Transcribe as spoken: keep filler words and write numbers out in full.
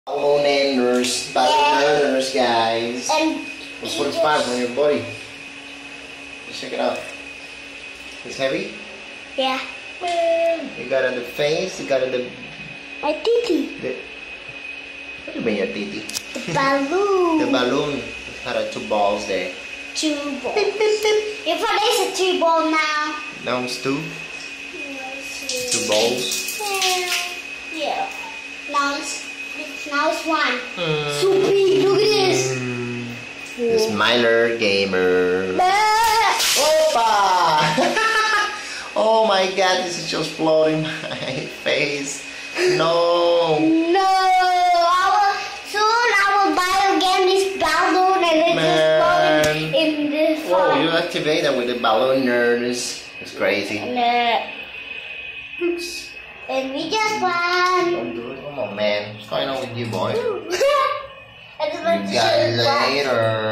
Ballooners, ballooners, guys. And It's forty-five on your body. Let's check it out. It's heavy? yeah. You got on the face, you got on the... My titty. the what do you mean your titty? The balloon. The balloon. It had uh, two balls there. Two balls. Beep, beep, beep. If there's a two ball now. Now it's two. Two balls. Yeah. Now it's, it's now it's one. Mm. So big. Look at this. Mm. This Myler gamer. Bah. Opa! Oh my god, this is just blowing my face. No. No. I will, soon I will buy again this balloon and then just put it in this Whoa, one. you activate that with the balloon nerds. It's crazy. And, uh, Oops. and we just won. Don't do it. Come on, man. What's going on with you, boy? I just want to See you show you guys what- later.